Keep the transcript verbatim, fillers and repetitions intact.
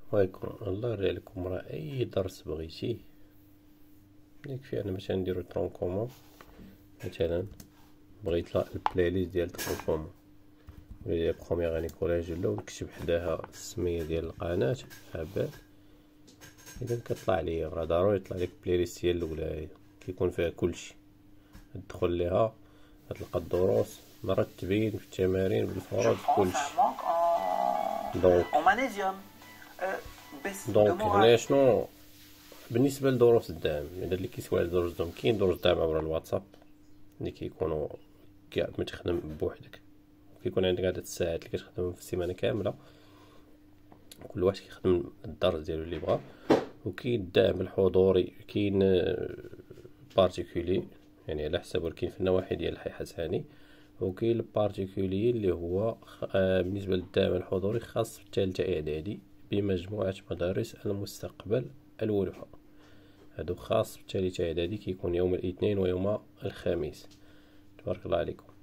ويكون الله يرجع لكم راه اي درس بغيتي يكفي انا مثلا نديرو ترونكومون. مثلا بغيت لا البلاي ليست ديال ترونكومون ولا بروميير اني كوليج ولا ونكتب حداها السميه ديال القناه عباد. اذا كطلع ليا راه ضروري يطلع لك بلاي ليست هي الاولى كيكون فيها كلشي. تدخل ليها تلقى الدروس مرتبين في التمارين بالفروض كلشي. دونك دونك هنا شنو بالنسبه لدروس الدعم اذا اللي كيسوى على دروس الدعم كاين دروس دعم عبر الواتساب اللي كيكونوا كاع ما تخدم بوحدك كيكون عندك عدد الساعات اللي كتخدم في السيمانه كامله كل واحد كيخدم الدرس ديالو اللي بغا. وكاين الدعم الحضوري كاين بارتيكولي يعني على حسب ولكن في النواحي ديال الحي حساني. وكاين البارتيكولي اللي هو بالنسبه للدعم الحضوري خاص في الثالثه اعدادي بمجموعه مدارس المستقبل الولفة. هادو خاص في الثالثه اعدادي كيكون يوم الاثنين ويوم الخميس. تبارك الله عليكم.